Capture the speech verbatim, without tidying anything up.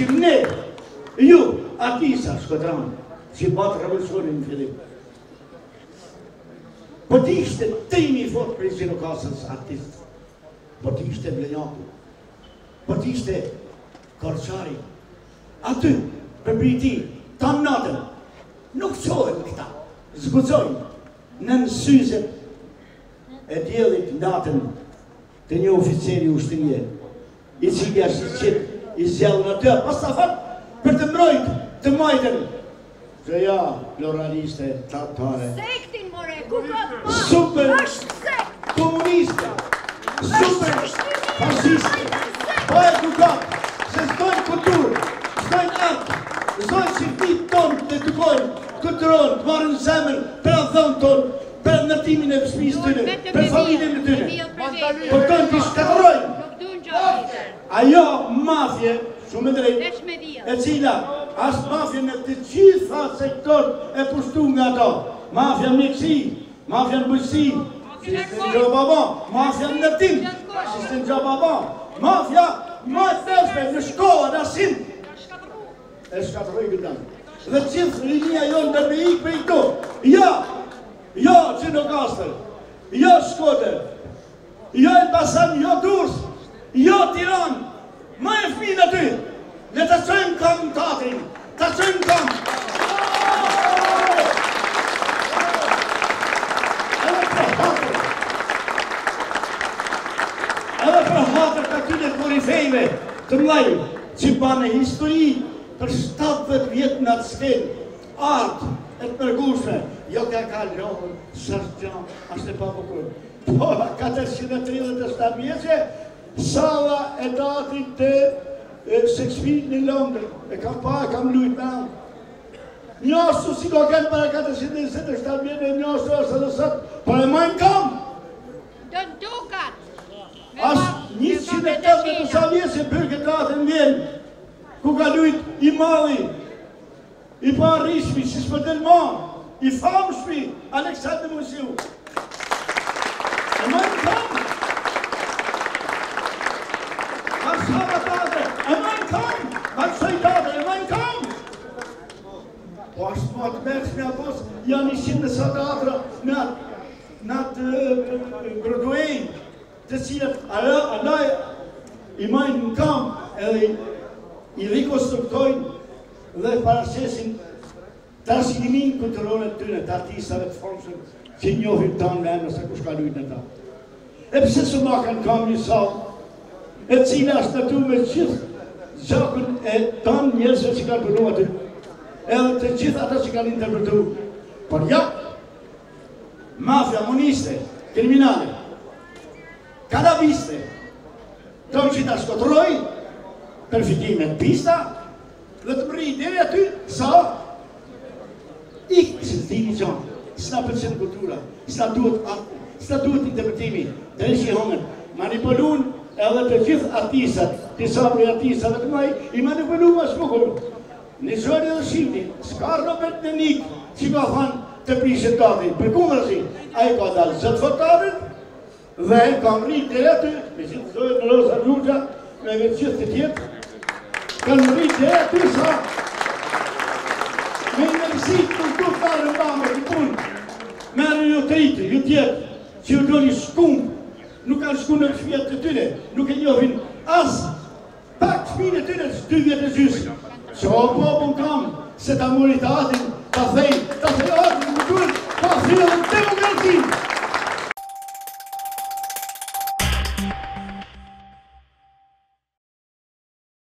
që ne, ju, Atisa Shkodran, që batë revolucionin në fillim. Po ti ishte timi fort për i Gjinokasës artist, po ti ishte Blenjaku, po ti ishte Korçari. Aty, për briti, tam natën, nuk qohen këta, zgucojnë në nësyzet e djelit natën të një oficeri ushtërije, i cili është qitë, i zjallën atë, pas të fatë për të mbrojtë, të majtën, që ja, pluraliste, tatare, Sektin, more, ku ka të ma? super Është sekt! komuniste, super fasciste, pa e ku ka, se zdojnë kulturë, zdojnë artë, zdojnë që vitë tonë të edukojnë, kulturonë, të marrën zemën për adhënë tonë, për nërtimin e fëmijës tyre, për familjen e tyre. Po tonë të shkatërojnë. Ajo mafje, shumë e drejtë, e cila është mafje në të gjitha sektorët e pushtu nga ato. Mafja në mjekësi, mafja në bujqësi, sistem gjobaba, mafja në nërtim, sistem gjobaba, mafja më e tërshme në shkolla, në asim, e shkatëroj këtë. Dhe gjithë rinia jonë në me ikë për i këto. Ja, jo Gjinokastër, jo Shkodër, jo Elbasan, jo Durrës, jo Tiranë, ma e fëmijë në ty, ne të qëjmë kam në teatrin, të qëjmë kam. Edhe për hatër, edhe për hatër të atyre korifejve të mlajë, që banë histori për shtatëdhjetë vjetë në atë skenë, artë, e të mërgushme, jo ka ka ljohën, sërgjan, ashtë e pa bukur. Po, katërqind e tridhjetë e shtatë vjeqe, sala e teatrit të Shakespeare në Londër, e kam pa, e kam lujt me anë. Një ashtu si do këtë para katërqind e njëzet e shtatë vjetë, një ashtu ashtu edhe sëtë, por e majnë kam. Të dukat! Ashtë njëqind e tetëdhjetë e sa vjeqe për këtë teatrin vjenë, ku ka lujt i Malli, i parishmi, si shpër Delman, i famshmi, Aleksandr Mojsiu. E majnë kam. Marë shama tate, e majnë kam. Marë shoj tate, e majnë kam. Po ashtë ma të mërshmi apos, janë ishin në sa teatra, në atë Broadway, të cilët, alaj, i majnë në kam, edhe i rekonstruktojnë dhe parashesin të arsikimin kulturore të tyre, të artistave të famshëm që njohin tanë me emër se kush ka lujt në ta. E pëse së ma kanë kam një salë, e cila është në tu me gjithë gjakën e tanë njerëzve që kanë përnu aty, edhe të gjithë ata që kanë interpretu. Por ja, mafia, moniste, kriminale, karabiste, tonë që ta shkotëroj, përfitimet pista, dhe të mëri dhere aty, sa ikë që të dini qanë, s'na përqenë kultura, s'na duhet artë, s'na duhet interpretimi, dhe në që i hongën, manipulun edhe të gjithë artisat, disa për artisat dhe të maj, i manipulun ma shmukur. Në gjori dhe shimni, s'ka Robert Nenik, që ka thanë të prishet tati, për kundër si, a i ka dalë zëtë fotarit, dhe ka mëri dhere aty, me që të dojë në Rosa Rugja, me me gjithë të tjetë, kanë rritë dhe e ty sa me nërësit të të farë në bamë të punë, merë ju të rritë, ju tjetë, që ju doni shkumë, nuk kanë shku në shpjetë të tyre, nuk e njohin asë, pak shpinë e tyre, së dy vjetë e gjysë, që o popën kam, se ta muri të atin, ta thej, ta thej